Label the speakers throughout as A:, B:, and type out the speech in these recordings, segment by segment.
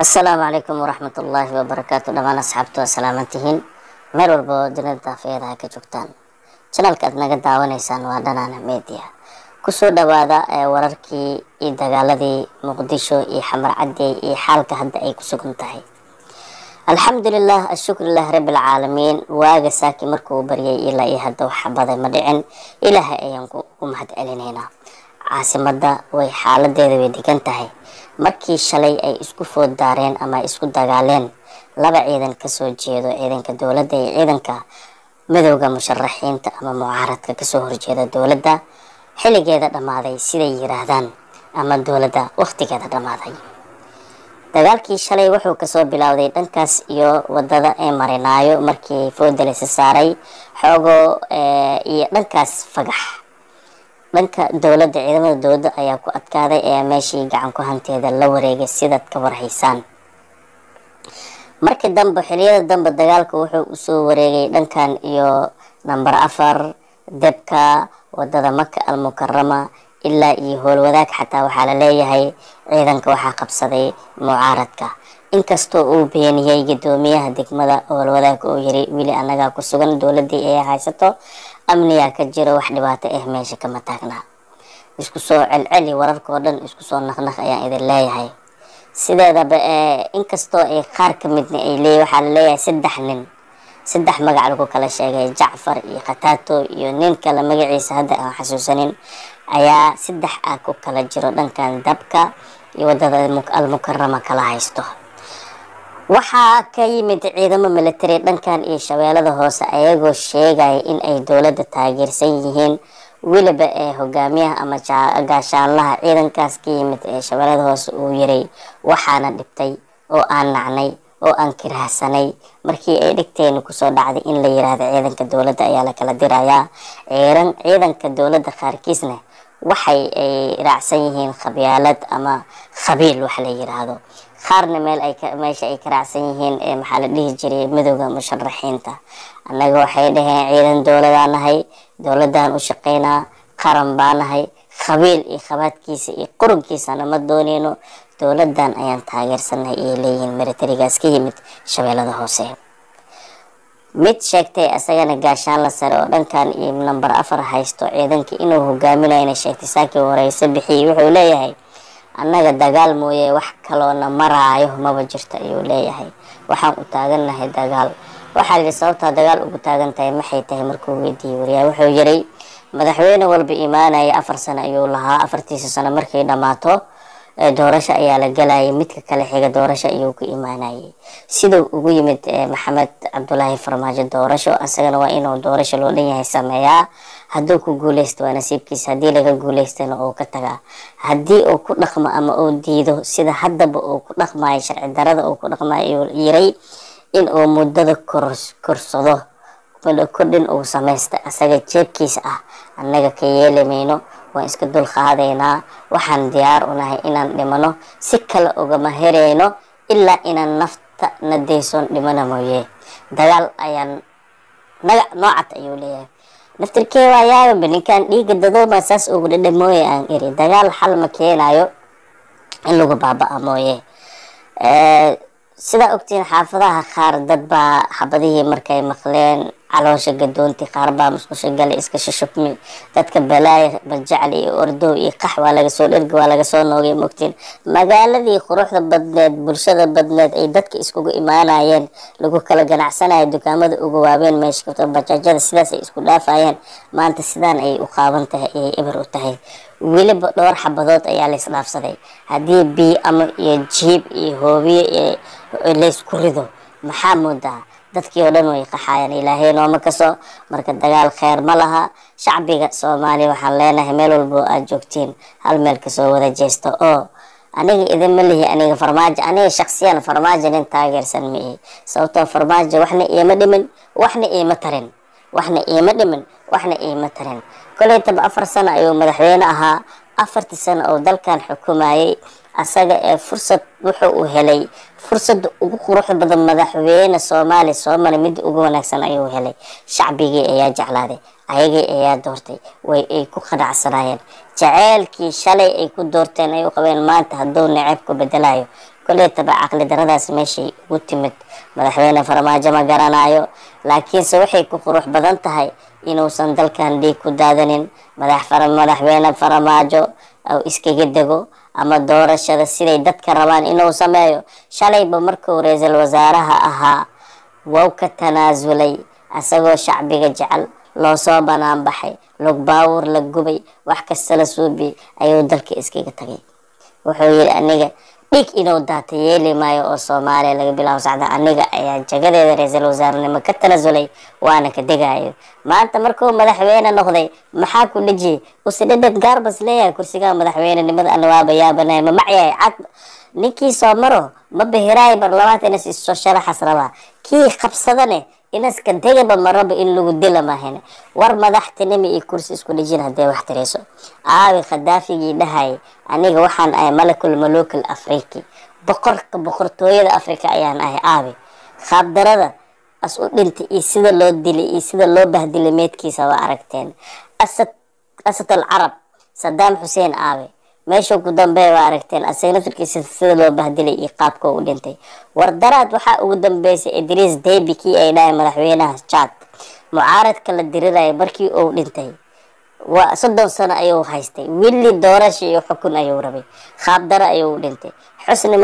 A: السلام عليكم ورحمة الله وبركاته. دمان أصحابتو سلامتهن مeel walbo dunida daafeedaha ka joogtaan. Channelka aad naga daawanaysaan waa Dhanana Media. Kusoo dhawaada wararkii iyo dagaaladii Muqdisho iyo Xamar Cadey iyo xaalka hadda ay ku sugan tahay. Alxamdulillah ashukrillah rabbil caalamiin. Waaga saaki markuu baryay ilaa iyo hadda wax badan ma dhicin. Ilaahay ayaan ku mahad celinaynaa. Caasimada way xaaladeeda way degan tahay. Markii shalay ay isku food daareen ama isku dagaaleen laba ciidan ka soo jeedo ciidanka dawladda iyo ciidanka madowga musharaxiinta ama mucaaradka ka soo horjeeda dawladda xiligeeda dhamaaday siday yiraahdaan ama dawladda waqtigeeda dhamaaday. Dagaalkii shalay wuxuu ka soo bilowday dhankaas iyo wadada ee Marinaayo markii foodda la saaray xoogo iyo dhankaas fagax dhanka dawladda ciidamada dawladda ayaa ku adkaaday ee meeshii gacan ku hanteeda la wareegay sidad ka warhaysaan. markii dambe xiliyada dambe dagaalku wuxuu u soo wareegay dhankan iyo number 4 debka wadada Makka al-Mukarrama ilaa iyo howlwadaag xataa waxa la leeyahay ciidanka waxa qabsaday mucaaradka inkastoo uu beeniyay gudoomiyaha degmada howlwadaag oo yiri wili anaga ku sugan dawladii ay haysato amniga ka jiro wax dhibaato ah meesha kama taagna. isku soo celceli wararka dhan isku soo naqnaq ayaan idin leeyahay. sideedaba inkastoo ay qaar ka mid ay leeyahay waxa la leeyahay saddex magac lagu kala sheegay Jacfar iyo Qataato iyo nin kale magaciisa hadda aan xasuusanin ayaa saddex ku kala jiro dhankan dabka iyo wadada al-Mukarrama kala haysto. waxa ka yimid ciidamo military dhankan iyo shabeellada hoose ayagoo sheegay in ay dawladda taageersan yihiin wiliba hogaamiyaha ama gaashaanlaha ciidankaas ka yimid shabeellada hoose uu yiray waxaana dhibtay oo aan nacnay oo aan kirahsanay markii ay dhigteen ku soo dhacday in la yiraahdo ciidanka dawladda ayaa la kala dirayaa ciidanka dawladda qaarkiisna waxay ay raacsan yihiin qabyaalad ama qabiil wax la yiraahdo qaarna meesha ay ka raacsan yihiin maxaa la dhihi jiray madowga musharaxiinta. annaga waxay dhaheen ciidan dawladanahay dawladan u shaqeynaa qaran baanahay qabiil iyo qabaadkiisa iyo qurunkiisa ma dooneyno dawladan ayaan taageersanahay ee leeyihiin militarigaas ka yimid shabeellada hoose. mid sheegtay asagana gaashaan la sare oo dhankan iyo number 4 haysto ciidanka inuu hogaaminayo sheegtay saaki wareysa bixiyay wuxuu leeyahay annaga dagaal mooyee wax kaloona maraayo maba jirto ayuu leeyahay. waxaan u taaganahay dagaal. waxa la sababta dagaal ugu taagantahay maxay tahay markuu weydiiyay wariyaha wuxuu yiray madaxweyne walba iimaanaya 4 sano ayuu lahaa 4 sano markay dhamaato doorasho ayaa la galayay midka kale xiga doorasho ayuu ku iimaanayay sidoo ugu yimid Maxamed Cabdullaahi Farmaajo doorasho asagana waa inuu doorasho loo dhan yahay sameeyaa hadduu ku guuleysto waa nasiibkiisa haddii laga guuleystana oo ka tagaa haddii uu ku dhaqmo ama uu diido sida haddaba uu ku dhaqmayo sharci darada uu ku dhaqmayo yiray in uu muddada korsado kordhin uu sameeysto asaga jeebkiisa annaga ka yeelamayno waan iska dul qaadaynaa waxaan diyaar u nahay inaan dhimano si kale ugama hereyno ilaa inaan nafta nadeyson dhimana mooyee dagaal ayaan noocat ayuu leeyahay. naftirkee waa yaaba ninkan dhiiga dadooma saas ugu dhadhamooye aan iri dagaal xal ma keenayo in lagu baabaa mooyee. sida ogtiin xaafadaha qaar dad baa xabadihii markay maqleen caloosha gadoonti qaar baa musqusha galay iska shashubmi dadka balaay bajacli iyo ordow iyo qaxwa laga soo dherg waa laga soo noogay mogtiin magaaladii quruxda badneed bulshada badneed ay dadka iskugu imaanayeen lagu kala ganacsanayo dukaamada ugu waabeen meesha bajaajada sidaas ay isku dhaafayeen maanta sidaan ay u qaaban tahay ay eber u tahay wiliba dhowr xabadood ayaa la isdhaafsaday haddii bii ama iyo jiib iyo hoobiye la isku rido maxaa moodaa dadkii oo dhan way qaxayaan ilaahay nooma kaso marka dagaal khayr ma laha shacbiga Soomaaliya waxaan leenahay meel walba aad joogtiin hal meel ka soo wada jeesto oo aniga idin ma lihi aniga Farmaajo aniga shakhsiyan Farmaajo nin taageersan miyi sababtoo Farmaajo waxna iima dhimin waxna iima tarin kolay tab 4 sano ayuu madaxweyne ahaa afartii sano oo dalkan xukumayay asaga ee fursad wuxuu u helay fursad ugu qurux badan madaxweyne Soomaali Soomaali mid ugu wanaagsan ayuu helay shacbigii ayaa jeclaaday ayagii ayaa doortay way ay ku qanacsanaayeen jaceelkii shalay ay ku doorteen ay u qabeen maanta hadduu necab ku bedelayo kulay taba aqli daradaas meeshay ugu timid madaxweyne Farmaajo ma garanayo laakiinse waxay ku qurux badan tahay inuusan dalkan dhiig ku daadanin madaxweyne Farmaajo oo iskaga dego ama doorashada siday dadka rabaan inuu sameeyo shalayba markuu ra'iisul wasaaraha ahaa waa ka tanaasulay asagoo shacbiga jecel loo soo banaan baxay log baawur la gubay wax kasta la suubi ayuu dalka iskaga tagay wuxuu yiri aniga dhig inuu daata yeeli maayo oo Soomaaliya laga bilaabo sacda aniga ayaa jagadeeda ra'iisul wasaarnimo ka tanaasulay waana ka degayo maanta markuu madaxweyne noqday maxaa ku dhijay usidad garbas leeyahay kursiga madaxweynenimada anwaaba yaabanay ma macyahay cad ninkii soo maro ma bihiraay barlamaanka inay soo sharaxas raba kii qabsadane inaska degaba maraba in lagu dila maahane war madaxtinimo iyo kursi isku dhijin haday wax tireyso aawi Khadaafigii dhahay aniga waxaan ay malakul muluk afriki boqortooyada Afrika ayaan ahay aawi khabdarada as u dhintay iyo sida loo dilay iyo sida loo bahdilay meedkiisa waa aragteen asad al-arab Saddam Hussein aawi meesha ku dambeeyay waa aragteen asagna firkiisa sida loo bahdilay iyo qaabka uu dhintay wardaraad waxa ugu dambeysay Idris Deby kii ay dhahay madaxweynaha Chad mucaaradka la diriray markii uu dhintay waa 30 sano ayuu haystay wili doorasho iyo xukun ayuu rabay khabdara ayuu dhintay Xusni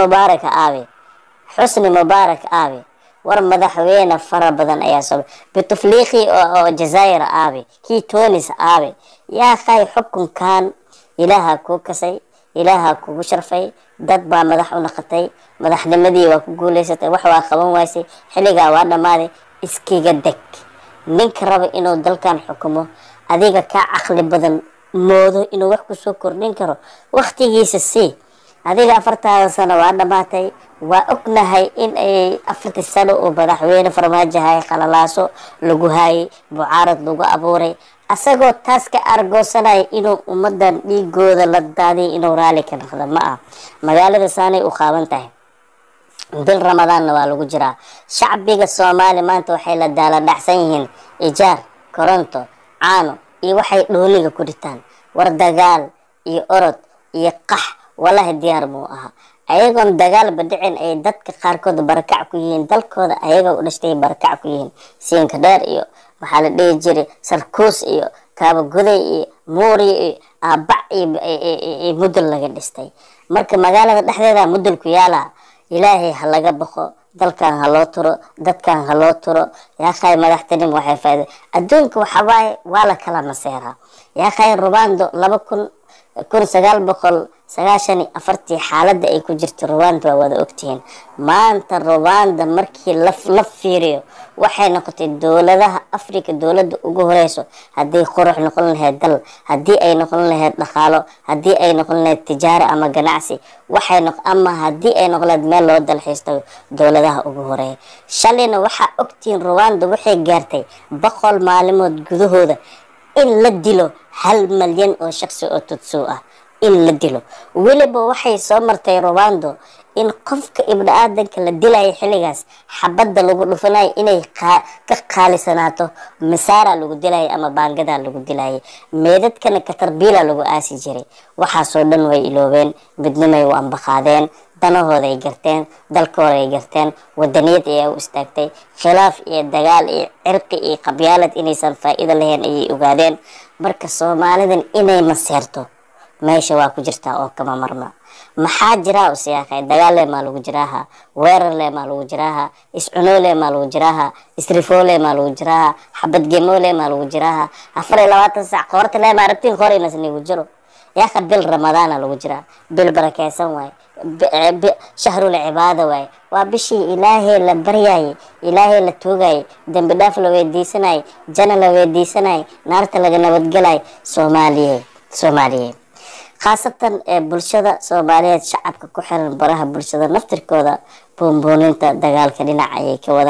A: Mubaarak aawi war madaxweyne fara badan ayaa soo bitufliqi oo Jazaa'ir aawi kii Tunis aawi yaa khay xukunkan ilaaha ku kasay ilaaha ku sharfay dad baa madax u noqotay madaxnimadii waa ku guuleysatay wax waa qaban waysay xiliga waa dhamaaday iskiga deg ninka raba inuu dalkan xukumo adiga ka aqli badan moodo inuu wax ku soo kordhin karo waqtigiisa si adiga 40 sano waa dhamaatay waa ognahay in ay 40 sano oo madaxweyne Farmaajo hay qalalaaso lagu hayay mucaarad lagu abuuray asagoo taas ka argoosanay inuu ummadan dhiigooda la daadiyo inuu raali ka noqdo ma magaalada saanay u qaaban tahay bil Ramadaan waa lagu jiraa shacbiga Soomaali maanta waxay la daala dhacsan yihiin ijaar koronto caano iyo waxay dhooliga ku dhitaan war dagaal iyo orod iyo qax wallahi diyaar buu aha ayagoon dagaal badicin ay dadka qaarkood barakac ku yihiin dalkooda ayaga u dhashtay barakac ku yihiin siinka dheer iyo waxa la dhigi jiray sarkoos iyo kaaba guday iyo moori iyo abac iyo mudul laga dhistay marka magaalada dhexdeeda mudul ku yaala ilaahay ha laga baqo dalkan ha loo turo dadkan ha loo turo yaa khay madaxtinimo waxay faa'iido adduunka waxa waa la kala maseera yaa khay Rwanda 1994 xaaladda ay ku jirto Rwanda waa wada ogtihiin maanta Rwanda markii la fiiriyo waxay noqotay dawladaha Afrika dawladda ugu horeyso hadii qurux noqon lahayd dal hadii ay noqon lahayd dhaqaalo hadii ay noqon lahayd tijaaro ama ganacsi ama hadii ay noqon lahayd meel loo dalxiisto dawladaha ugu horeeya shalayna waxa ogtiin Rwanda waxay gaartay 100 maalmood gudahooda in la dilo 1 milyan oo shakhsi oo Tutsi ah in la dilo waliba waxay soo martay Rwanda in qofka ibn aadanka la dilay xiligaas xabada lagu dhufanay inay ka qaalisanaato misaara lagu dilay ama baangada lagu dilay meedadkana ka tarbiila lagu aasi jiray waxa soo dhan way iloobeen midnimay u ambaqaadeen danahooda ay garteen dalkooda ay garteen wadaniyad ay u istaagtay khilaaf iyo dagaal iyo cirqi iyo qabyaalad inaysan faa'iido lahayn ay ogaadeen marka Soomaalidan inay maseerto meesha waa ku jirta oo kama marma maxaa jira oo siyaaqay dagaal ma lagu jiraaha weerar ma lagu jiraaha iscunoole ma lagu jiraaha isrifoole ma lagu jiraaha xabad gemoole ma lagu jiraaha 24 saac qoorta ma rabtiin qorayna sanigu jiro yaa qabil Ramadaan lagu jiraa bil barakeysan way shahrul cibaada way waa bishii ilaahay la baryay ilaahay la toogay dambi dhaaf la weydiisanay jana la weydiisanay naarta laga nabadgalay Soomaaliye khaasatan bulshada Soomaaliyeed shacabka ku xiran baraha bulshada naftirkooda boonbooninta dagaalka dhinaca ay ka wadaan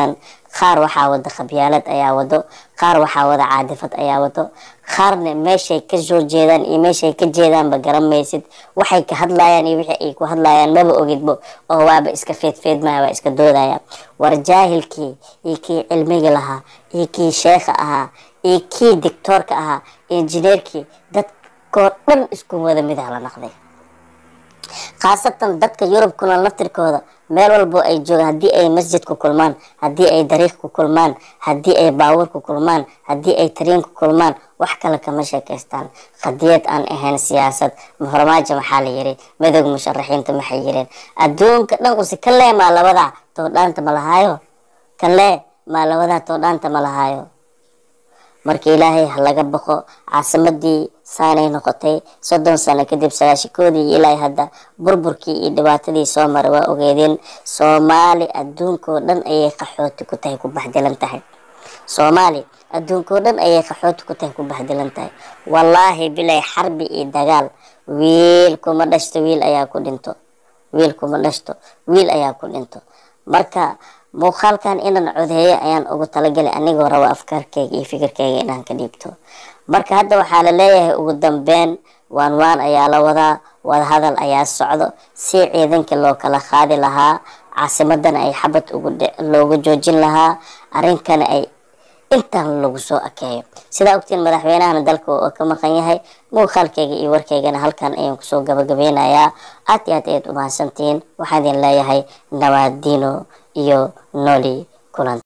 A: qaar waxaa wada khabyaalad ayaa wado, qaar waxaa wada caadifad ayaa wado, qaarna meeshay ka soo jeedaan iyo meeshay ka jeedaanba garan maysid, waxay ka hadlayaan iyo wixii ay ku hadlayaan maba ogidbo, oo waaba iska feedfeedmaya, waa iska doodaya. war jaahilkii iyo kii cilmiga lahaa iyo kii sheekha ahaa iyo kii dictoorka ahaa, injineerkii, dadkoo dhan isku wada mid ah la naqday. khaasatan dadka Yurub kuna naftirkooda meel walbo ay joogaan, haddii ay masjid ku kulmaan, haddii ay dariiq ku kulmaan, haddii ay baawur ku kulmaan, haddii ay tariin ku kulmaan, wax kale kama sheekaystaan qadiyad aan ahayn siyaasad. Farmaajo maxaa la yiri, madowga musharaxiinta maxay yireen, adduunka dhan usi kalee maa labada toodhaanta ma lahaayo, kalee maa labada toodhaanta ma lahaayo. markii ilaahay laga baqo, caasimadii saanay noqotay 30 sano kadib sagaashikoodii ilaa hadda burburkii iyo dhibaatadii soo maray waa ogeedeen. Soomaali adduunko dhan ayay qaxooti ku tahay, ku baxdilan tahay. Soomaali adduunko dhan ayay qaxooti ku tahay, ku baxdilan tahay. wallaahi bilay xarbi iyo dagaal wiil kuma dhashto wiil ayaa ku dhinto, wiil kuma dhashto wiil ayaa ku dhinto. marka muuqaalkan inaan codeeyo ayaan ugu talagalay anigoo rabo afkaarkayga iyo fikirkayga inaan ka dhiibto. marka hadda waxaa la leeyahay ugu dambeyn waan ayaa la wadaa, wada hadal ayaa socdo si ciidanka loo kala qaadi lahaa, caasimadana ay xabad loogu joojin lahaa, arrinkana ay intaan lagu soo akeeyo. sidaa ogtiin madaxweynahana dalka oo ka maqan yahay. muuqaalkayga iyo warkaygana halkan ayaan kusoo gabagabeynayaa. aad iyo aad ayaad u mahadsantihiin. waxaan idin leeyahay nabadino iyo nooli kulan.